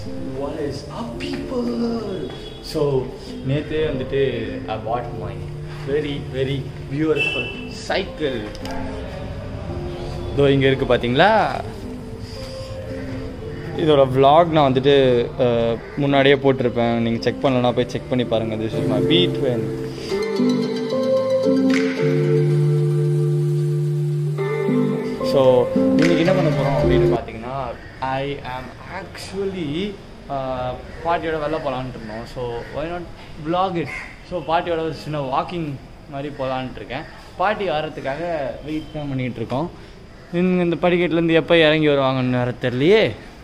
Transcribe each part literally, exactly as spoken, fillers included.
What is up, people? So, நேற்றே வந்துட்டு I bought my very very beautiful cycle. இதோ இங்கே இருக்குது பார்த்தீங்களா. இதோட vlog நான் வந்துட்டு முன்னாடியே போட்டிருப்பேன். நீங்கள் செக் பண்ணலன்னா போய் செக் பண்ணி பாருங்கள். This is my B twenty. So இன்றைக்கி என்ன பண்ண போகிறோம் அப்படின்னு பார்த்தீங்கன்னா, ஐ ஆம் ஆக்சுவலி பாட்டியோட வெளில போகலான்ட்டு இருந்தோம். So why not vlog it. So பாட்டியோட ஒரு சின்ன வாக்கிங் மாதிரி போகலான்ட்டு இருக்கேன். பாட்டி வர்றதுக்காக வெயிட் தான் பண்ணிகிட்டு இருக்கோம். இந்த படிக்கட்டுலேருந்து எப்போ இறங்கி வருவாங்கன்னு வேறு தெரியலையே.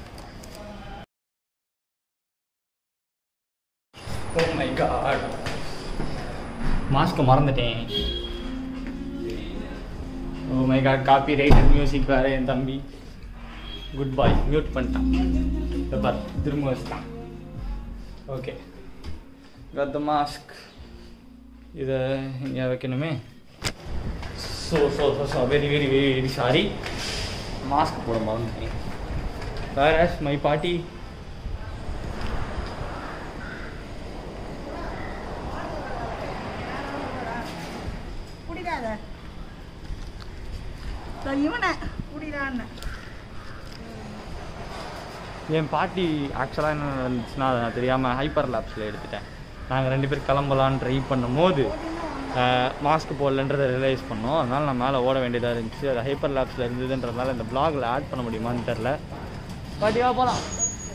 ஓ மை காட், மாஸ்க்கு மறந்துட்டேன். Oh my god, copyrighted music வேறு என் தம்பி. குட் பாய், மியூட் பண்ணிட்டான். பார் திரும்ப வச்சுட்டான். Okay, cut the mask. இதை இங்கே வைக்கணுமே. So so so so very very very very sorry, mask போட மறந்துட்டேன். வேர் ஆஸ் மை பாட்டி. என் பாட்டி ஆக்சுவலாக என்ன இருந்துச்சுன்னா, அதை நான் தெரியாமல் ஹைப்பர் லேப்ஸில் எடுத்துட்டேன். நாங்கள் ரெண்டு பேர் கிளம்பலான்னு ட்ரை பண்ணும் போது மாஸ்க் போடலன்றதை ரியலைஸ் பண்ணோம். அதனால் நான் மேலே ஓட வேண்டியதாக இருந்துச்சு. அது ஹைப்பர் லேப்ஸில் இருந்ததுன்றதுனால இந்த ப்ளாகில் ஆட் பண்ண முடியுமான்னு தெரில. பாட்டியாக போகலாம்.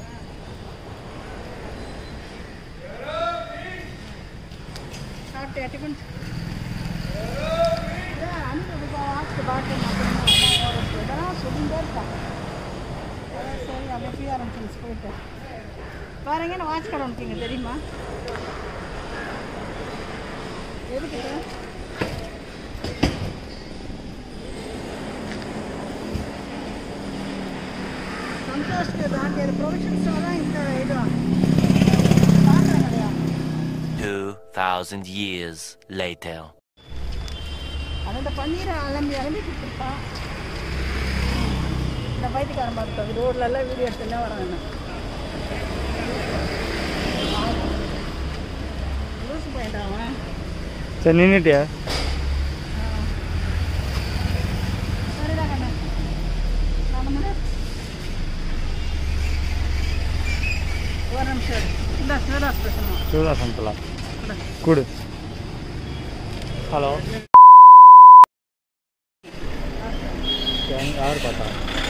பாருங்க, நான் வாட்ச் கடை அனுப்பிங்க தெரியுமா? எதுக்கு சந்தோஷ்க்கு தான் ப்ரொவிஷன்ஸ் தான் இந்த இது பார்க்குறேன் கிடையாது. two thousand years later. அந்த பன்னீரை அலம்பி அலம்பி கொடுத்துருப்பா. இந்த பைத்தியக்காரன் பார்த்தோம் ரோட்லலாம் வீடியோ எடுத்துலாம் வராங்க. லூசு போயிட்டான். சரி, நின்றுட்டியா? சரிடா கண்ணா, நான் ஒரு நிமிஷம் இந்த சிவதாஸ் பேசணும். சிவதாஸ் அனுப்பலா கூடு. ஹலோ, யார் பார்த்தா?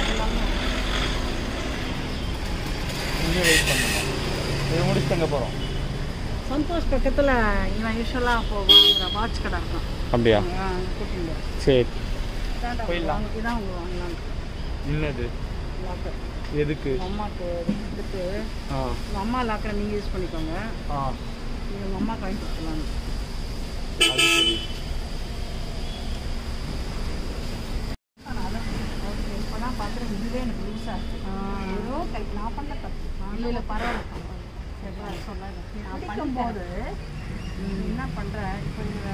இங்கே வெயிட் பண்ணணும். இது முடிச்சுட்டு எங்கே போகிறோம்? சந்தோஷ் பக்கத்தில் இவன் யூஸ்வலாக போவாங்க வாட்ச் கடை இருக்கும். அப்படியா? கூட்டிங்க. சரி, போயிடலாம். இதான் உங்க வாங்கலாம். என்னது? லாக்கர். எதுக்கு? அம்மாவுக்கு எடுத்து ஆ உங்கள் அம்மா லாக்கரை நீங்கள் யூஸ் பண்ணிக்கோங்க. ஆ நீங்கள் உங்கள் அம்மா காயின் கொடுத்துருவாங்க. அது சரி. இப்போ தான் பார்க்குறேன், இதுவே எனக்கு லூஸாக இருக்குது. ஏதோ கை நான் பண்ண தப்பு. இல்லை இல்லை பரவாயில்ல, சரி சொல்லாது. நான் பண்ணும்போது என்ன பண்ணுறேன் இப்போ இந்த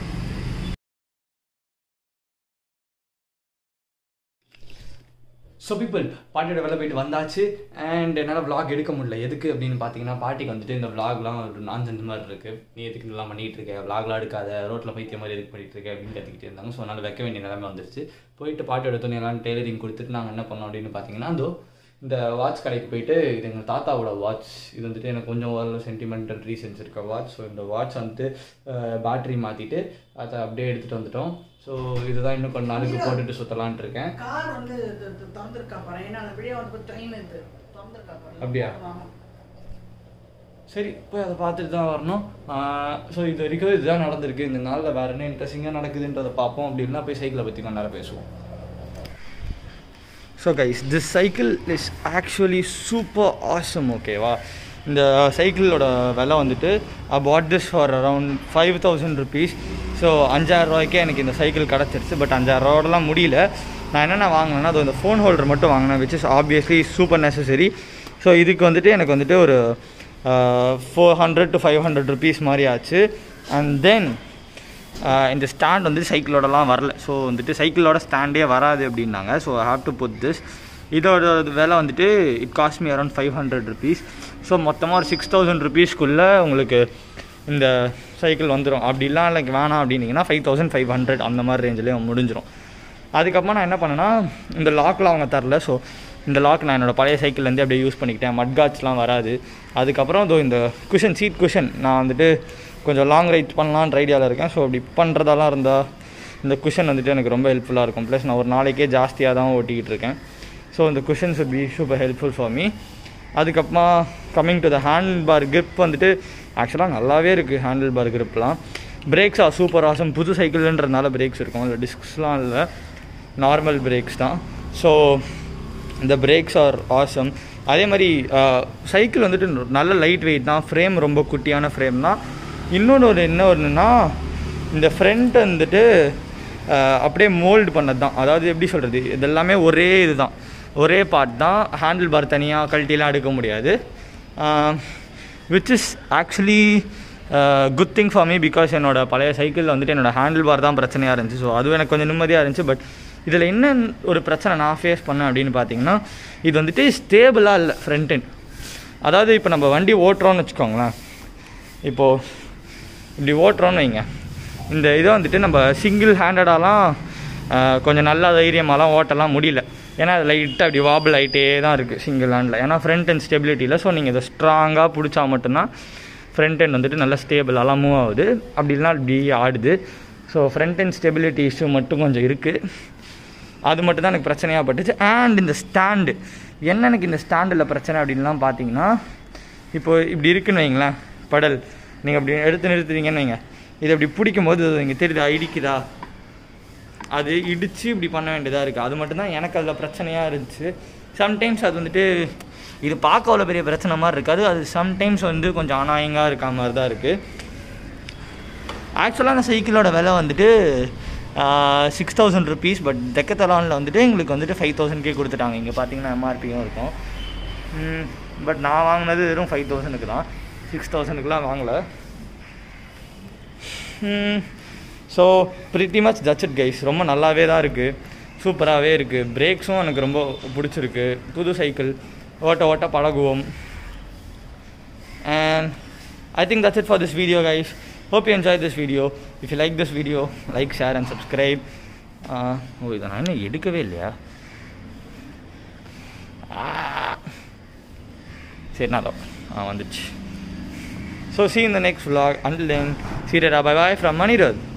ஸோ பீப்புள், பாட்டியோட வெளில போயிட்டு வந்தாச்சு. அண்ட் என்னால் vlog எடுக்க முடியல. எதுக்கு அப்படின்னு பார்த்தீங்கன்னா, பாட்டிக்கு வந்துட்டு இந்த vlogலாம் ஒரு நான்சென்ஸ் மாதிரி இருக்குது. நீ எதுக்கு இதெல்லாம் பண்ணிகிட்டு இருக்க, vlogலாம் எடுக்காத, ரோட்டில் பைத்திய மாதிரி எதுக்கு பண்ணிகிட்டு இருக்க அப்படின்னு கற்றுக்கிட்டே இருந்தாங்க. ஸோ அதனால் வைக்க வேண்டிய நிலைமை வந்துருச்சு. போயிட்டு பாட்டியோட துணியெல்லாம் டெய்லரிங் கொடுத்துட்டு நாங்கள் என்ன பண்ணோம் அப்படின்னு பார்த்தீங்கன்னா, அதோ இந்த வாட்ச் கடைக்கு போயிட்டு, இது எங்கள் தாத்தாவோட வாட்ச். இது வந்துட்டு எனக்கு கொஞ்சம் ஓரளவு சென்டிமெண்டல் ரீசன்ஸ் இருக்க வாட்ச். ஸோ இந்த வாட்ச் வந்துட்டு பேட்ரி மாற்றிட்டு அதை அப்படியே எடுத்துகிட்டு வந்துட்டோம். ஸோ இதுதான் இன்னும் கொஞ்சம் நாளுக்கு போட்டுட்டு சுற்றலான்ட்டு இருக்கேன். கார் வந்து திறந்துருக்கா பாரு. ஏன்னா அந்த வீடியோ வந்து ட்ரெயின் இது திறந்துருக்கா பாரு. அப்படியா? சரி, போய் அதை பார்த்துட்டு தான் வரணும். ஸோ இது வரைக்கும் இதுதான் நடந்திருக்கு. இந்த நாளில் வேறு என்ன இன்ட்ரெஸ்டிங்காக நடக்குதுன்றதை பார்ப்போம். அப்படின்னா போய் சைக்கிளை பற்றி கொஞ்ச நேரம் பேசுவோம். So guys, this cycle is actually super awesome. ஓகேவா? இந்த சைக்கிளோட விலை வந்துட்டு I bought this for around five thousand rupees. So அஞ்சாயிரம் ரூபாய்க்கே எனக்கு இந்த சைக்கிள் கிடச்சிருச்சு. பட் அஞ்சாயிரம் ரூபாயோடலாம் முடியல. நான் என்னென்ன வாங்கினேன்னா, அது இந்த ஃபோன் ஹோல்டர் மட்டும் வாங்கினேன், which is obviously super necessary. So இதுக்கு வந்துட்டு எனக்கு வந்துட்டு ஒரு four hundred to five hundred rupees மாதிரி ஆச்சு. அண்ட் தென் இந்த ஸ்டாண்ட் வந்து சைக்கிளோடலாம் வரல. ஸோ வந்துட்டு சைக்கிளோட ஸ்டாண்டே வராது அப்படின்னாங்க. So I have to put this. இதோட விலை வந்துட்டு it cost me around five hundred rupees. So மொத்தமாக ஒரு சிக்ஸ் தௌசண்ட் ருபீஸ்க்குள்ளே உங்களுக்கு இந்த சைக்கிள் வந்துடும். அப்படிலாம் லைக் வேணாம் அப்படின்னீங்கன்னா ஃபைவ் தௌசண்ட் ஃபைவ் ஹண்ட்ரட் அந்த மாதிரி ரேஞ்சிலே முடிஞ்சிடும். அதுக்கப்புறம் நான் என்ன பண்ணேன்னா, இந்த லாக்லாம் அவங்க தரல. ஸோ இந்த லாக் நான் என்னோடய பழைய சைக்கிள்லேருந்தே அப்படியே யூஸ் பண்ணிக்கிட்டேன். மட்காட்ச்லாம் வராது. அதுக்கப்புறம் இதோ இந்த குஷன், சீட் குஷன், நான் வந்துட்டு கொஞ்சம் லாங் ரைட் பண்ணலான்ற ஐடியாவில் இருக்கேன். ஸோ அப்படி பண்ணுறதெல்லாம் இருந்தால் இந்த குஷன் வந்துட்டு எனக்கு ரொம்ப ஹெல்ப்ஃபுல்லாக இருக்கும். ப்ளஸ் நான் ஒரு நாளைக்கே ஜாஸ்தியாக தான் ஓட்டிக்கிட்டு இருக்கேன். ஸோ இந்த cushions would be super helpful for me. அதுக்கப்புறமா coming to the handle bar grip வந்துட்டு ஆக்சுவலாக நல்லாவே இருக்குது. ஹேண்டில் பார் கிரிப்லாம் பிரேக்ஸ் ஆர் சூப்பர் ஆசம். புது சைக்கிள்ன்றதுனால பிரேக்ஸ் இருக்கும், இல்லை டிஸ்க்ஸ்லாம் இல்லை, நார்மல் பிரேக்ஸ் தான். ஸோ இந்த பிரேக்ஸ் ஆர் ஆசம். அதே மாதிரி சைக்கிள் வந்துட்டு நல்ல லைட் வெயிட் தான். ஃப்ரேம் ரொம்ப குட்டியான ஃப்ரேம் தான். இன்னொன்று ஒரு என்ன ஒன்றுனா, இந்த ஃப்ரண்ட் வந்துட்டு அப்படியே மோல்டு பண்ணது தான். அதாவது எப்படி சொல்கிறது, இதெல்லாமே ஒரே இது தான், ஒரே பார்ட் தான். ஹேண்டில் பார் தனியாக கழட்டிலாம் எடுக்க முடியாது. Which is actually good thing for me, because என்னோடய பழைய சைக்கிளில் வந்துட்டு என்னோடய ஹேண்டில் பார் தான் பிரச்சனையாக இருந்துச்சு. ஸோ அதுவும் எனக்கு கொஞ்சம் நிம்மதியாக இருந்துச்சு. பட் இதில் என்ன ஒரு பிரச்சனை நான் ஃபேஸ் பண்ணேன் அப்படின்னு பார்த்தீங்கன்னா, இது வந்துட்டு ஸ்டேபிளாக இல்லை ஃப்ரண்ட் எண்ட். அதாவது இப்போ நம்ம வண்டி ஓட்டுறோன்னு வச்சுக்கோங்களேன், இப்போது இப்படி ஓட்டுறோன்னு வைங்க, இந்த இதை வந்துட்டு நம்ம சிங்கிள் ஹேண்டடாலாம் கொஞ்சம் நல்லா தைரியமாலாம் ஓட்டலாம் முடியல. ஏன்னா அது லைட்டாக அப்படி வாபிள் ஆகிட்டே தான் இருக்குது சிங்கிள் ஹேண்டில். ஏன்னா ஃப்ரண்ட் எண்ட் ஸ்டெபிலிட்டியில். ஸோ நீங்கள் இதை ஸ்ட்ராங்காக பிடிச்சா மட்டும்தான் ஃப்ரண்ட் எண்ட் வந்துட்டு நல்லா ஸ்டேபிளாலாம் மூவ் ஆகுது. அப்படி இல்லைனா இப்படி ஆடுது. So front end stability issue மட்டும் கொஞ்சம் இருக்குது. அது மட்டும் தான் எனக்கு பிரச்சனையாக பட்டுச்சு. அண்ட் இந்த ஸ்டாண்டு, என்ன எனக்கு இந்த ஸ்டாண்டில் பிரச்சனை அப்படின்லாம் பார்த்தீங்கன்னா, இப்போது இப்படி இருக்குன்னு வைங்களேன் படல், நீங்கள் அப்படி எடுத்து நிறுத்துறீங்கன்னு வைங்க, இதை அப்படி பிடிக்கும்போது இங்கே தெரியுதா இடிக்குதா, அது இடித்து இப்படி பண்ண வேண்டியதாக இருக்குது. அது மட்டும்தான் எனக்கு அதில் பிரச்சனையாக இருந்துச்சு. சம்டைம்ஸ் அது வந்துட்டு இது பார்க்க அவ்வளோ பெரிய பிரச்சனை மாதிரி இருக்காது, அது சம்டைம்ஸ் வந்து கொஞ்சம் அநாயங்காக இருக்க மாதிரி தான் இருக்குது. ஆக்சுவலாக அந்த சைக்கிளோட விலை வந்துட்டு சிக்ஸ் தௌசண்ட் ருபீஸ். பட் டெக்கத்தலானில் வந்துட்டு எங்களுக்கு வந்துட்டு ஃபைவ் தௌசண்ட்கே கொடுத்துட்டாங்க. இங்கே பார்த்தீங்கன்னா எம்ஆர்பியும் இருக்கும். பட் நான் வாங்கினது வெறும் ஃபைவ் தௌசண்ட்க்கு தான், சிக்ஸ் தௌசண்ட்க்குலாம் வாங்கலை. So pretty much that's it guys. ரொம்ப நல்லாவே தான் இருக்குது, சூப்பராகவே இருக்குது. பிரேக்ஸும் எனக்கு ரொம்ப பிடிச்சிருக்கு. புது சைக்கிள், ஓட்ட ஓட்ட பழகுவோம். And I think that's it for this video guys. Hope you enjoyed this video. If you like this video, like, share and subscribe. Oh, இதை நான் இன்னும் எடுக்கவே இல்லையா? சரி நான் ஆ வந்துச்சு. So see you in the next vlog. Until then, see you later. Bye bye from Manirudh.